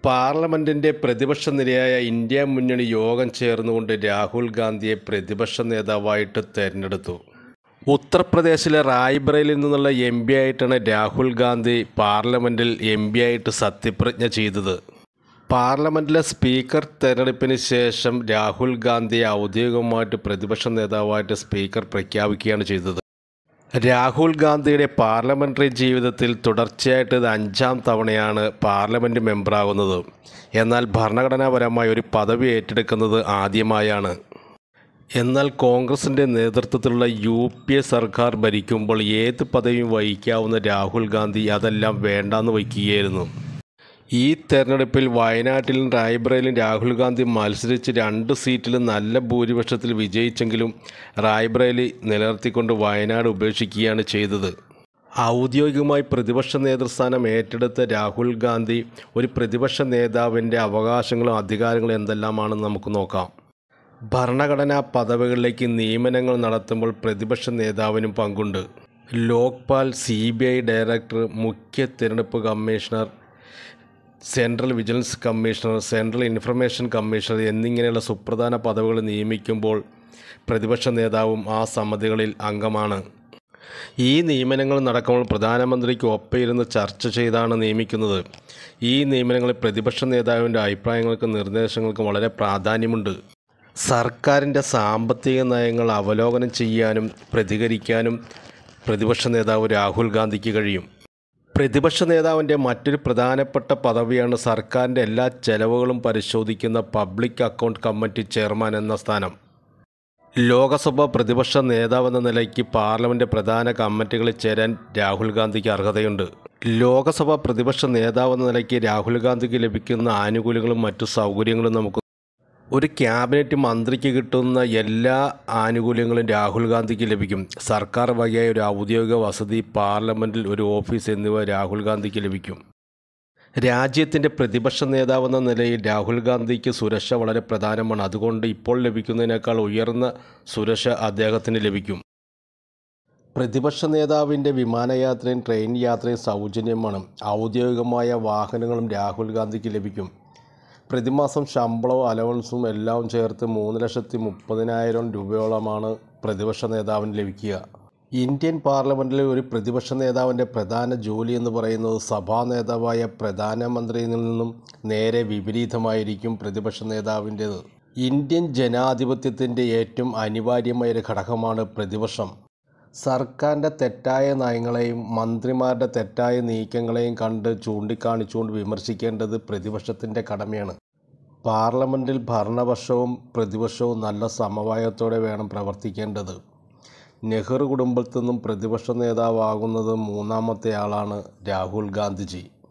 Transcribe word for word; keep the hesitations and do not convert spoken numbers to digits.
പാർലമെന്റിന്റെ പ്രതിപക്ഷ നിരയായ ഇന്ത്യ മുന്നണി യോഗം ചേർന്നുകൊണ്ട് രാഹുൽ ഗാന്ധിയെ പ്രതിപക്ഷ നേതാവായിട്ട് തെരഞ്ഞെടുത്തു. ഉത്തർപ്രദേശിലെ റായ്ബറേലിയിൽ നിന്നുള്ള എം പി ആയിട്ടാണ് രാഹുൽ ഗാന്ധി പാർലമെന്റിൽ എം പി ആയിട്ട് സത്യപ്രതിജ്ഞ ചെയ്തത്. പാർലമെന്റിലെ സ്പീക്കർ തെരഞ്ഞെടുപ്പിന് ശേഷം രാഹുൽ ഗാന്ധിയെ ഔദ്യോഗികമായിട്ട് പ്രതിപക്ഷ നേതാവായിട്ട് സ്പീക്കർ പ്രഖ്യാപിക്കുകയാണ് ചെയ്തത്. രാഹുൽ ഗാന്ധിയുടെ പാർലമെൻ്ററി ജീവിതത്തിൽ തുടർച്ചയായിട്ട് ഇത് അഞ്ചാം തവണയാണ് പാർലമെൻറ്റ് മെമ്പറാകുന്നത്. എന്നാൽ ഭരണഘടനാപരമായി ഒരു പദവി ഏറ്റെടുക്കുന്നത് ആദ്യമായാണ്. എന്നാൽ കോൺഗ്രസിൻ്റെ നേതൃത്വത്തിലുള്ള യു പി എ സർക്കാർ ഭരിക്കുമ്പോൾ ഏത് പദവിയും വഹിക്കാവുന്ന രാഹുൽ ഗാന്ധി അതെല്ലാം വേണ്ടാന്ന് വയ്ക്കുകയായിരുന്നു. ഈ തെരഞ്ഞെടുപ്പിൽ വയനാട്ടിലും റായ്ബറേലിലും രാഹുൽ ഗാന്ധി മത്സരിച്ച് രണ്ട് സീറ്റിലും നല്ല ഭൂരിപക്ഷത്തിൽ വിജയിച്ചെങ്കിലും റായ്ബറേലി നിലനിർത്തിക്കൊണ്ട് വയനാട് ഉപേക്ഷിക്കുകയാണ് ചെയ്തത്. ഔദ്യോഗികമായി പ്രതിപക്ഷ നേതൃസ്ഥാനം ഏറ്റെടുത്ത രാഹുൽ ഗാന്ധി ഒരു പ്രതിപക്ഷ നേതാവിൻ്റെ അവകാശങ്ങളും അധികാരങ്ങളും എന്തെല്ലാമാണെന്ന് നമുക്ക് നോക്കാം. ഭരണഘടനാ പദവികളിലേക്ക് നിയമനങ്ങൾ നടത്തുമ്പോൾ പ്രതിപക്ഷ നേതാവിനും പങ്കുണ്ട്. Lokpal, C B I director, മുഖ്യ തിരഞ്ഞെടുപ്പ് commissioner, central vigilance commissioner, central information commissioner എന്നിങ്ങനെയുള്ള സുപ്രധാന പദവികൾ നിയമിക്കുമ്പോൾ പ്രതിപക്ഷ നേതാവും ആ സമിതികളിൽ അംഗമാണ്. ഈ നിയമനങ്ങൾ നടക്കുമ്പോൾ പ്രധാനമന്ത്രിക്ക് ഒപ്പമിരുന്ന് ചർച്ച ചെയ്താണ് നിയമിക്കുന്നത്. ഈ നിയമനങ്ങളിൽ പ്രതിപക്ഷ നേതാവിൻ്റെ അഭിപ്രായങ്ങൾക്കും നിർദ്ദേശങ്ങൾക്കും വളരെ പ്രാധാന്യമുണ്ട്. സർക്കാരിൻ്റെ സാമ്പത്തിക നയങ്ങൾ അവലോകനം ചെയ്യാനും പ്രതികരിക്കാനും പ്രതിപക്ഷ നേതാവ് രാഹുൽ ഗാന്ധിക്ക് കഴിയും. പ്രതിപക്ഷ നേതാവിൻ്റെ മറ്റൊരു പ്രധാനപ്പെട്ട പദവിയാണ് സർക്കാരിൻ്റെ എല്ലാ ചെലവുകളും പരിശോധിക്കുന്ന പബ്ലിക് അക്കൗണ്ട് കമ്മിറ്റി ചെയർമാൻ എന്ന സ്ഥാനം. ലോകസഭ പ്രതിപക്ഷ നേതാവെന്ന നിലയ്ക്ക് പാർലമെൻറ്റ് പ്രധാന കമ്മിറ്റികളിൽ ചേരാൻ രാഹുൽ ഗാന്ധിക്ക് അർഹതയുണ്ട്. ലോകസഭ പ്രതിപക്ഷ നേതാവെന്ന നിലയ്ക്ക് രാഹുൽ ഗാന്ധിക്ക് ലഭിക്കുന്ന ആനുകൂല്യങ്ങളും മറ്റു സൗകര്യങ്ങളും നമുക്ക് ഒരു ക്യാബിനറ്റ് മന്ത്രിക്ക് കിട്ടുന്ന എല്ലാ ആനുകൂല്യങ്ങളും രാഹുൽ ഗാന്ധിക്ക് ലഭിക്കും. സർക്കാർ വകയായ ഒരു ഔദ്യോഗിക വസതി, പാർലമെൻറ്റിൽ ഒരു ഓഫീസ് എന്നിവ രാഹുൽ ഗാന്ധിക്ക് ലഭിക്കും. രാജ്യത്തിൻ്റെ പ്രതിപക്ഷ നേതാവെന്ന നിലയിൽ രാഹുൽ ഗാന്ധിക്ക് സുരക്ഷ വളരെ പ്രധാനമാണ്. അതുകൊണ്ട് ഇപ്പോൾ ലഭിക്കുന്നതിനേക്കാൾ ഉയർന്ന സുരക്ഷ അദ്ദേഹത്തിന് ലഭിക്കും. പ്രതിപക്ഷ നേതാവിൻ്റെ വിമാനയാത്രയും ട്രെയിൻ യാത്രയും സൗജന്യമാണ്. ഔദ്യോഗികമായ വാഹനങ്ങളും രാഹുൽ ഗാന്ധിക്ക് ലഭിക്കും. പ്രതിമാസം ശമ്പളവും അലവൻസും എല്ലാം ചേർത്ത് മൂന്ന് ലക്ഷത്തി മുപ്പതിനായിരം രൂപയോളമാണ് പ്രതിപക്ഷ നേതാവിന് ലഭിക്കുക. ഇന്ത്യൻ പാർലമെൻറ്റിലെ ഒരു പ്രതിപക്ഷ നേതാവിൻ്റെ പ്രധാന ജോലി എന്ന് പറയുന്നത് സഭാ നേതാവായ പ്രധാനമന്ത്രിയിൽ നിന്നും നേരെ വിപരീതമായിരിക്കും പ്രതിപക്ഷ നേതാവിൻ്റേത്. ഇന്ത്യൻ ജനാധിപത്യത്തിൻ്റെ ഏറ്റവും അനിവാര്യമായ ഒരു ഘടകമാണ് പ്രതിപക്ഷം. സർക്കാരിൻ്റെ തെറ്റായ നയങ്ങളെയും മന്ത്രിമാരുടെ തെറ്റായ നീക്കങ്ങളെയും കണ്ട് ചൂണ്ടിക്കാണിച്ചുകൊണ്ട് വിമർശിക്കേണ്ടത് പ്രതിപക്ഷത്തിൻ്റെ കടമയാണ്. പാർലമെൻറ്റിൽ ഭരണപക്ഷവും പ്രതിപക്ഷവും നല്ല സമവായത്തോടെ വേണം പ്രവർത്തിക്കേണ്ടത്. നെഹ്റു കുടുംബത്തിൽ നിന്നും പ്രതിപക്ഷ നേതാവാകുന്നത് മൂന്നാമത്തെ ആളാണ് രാഹുൽ ഗാന്ധിജി.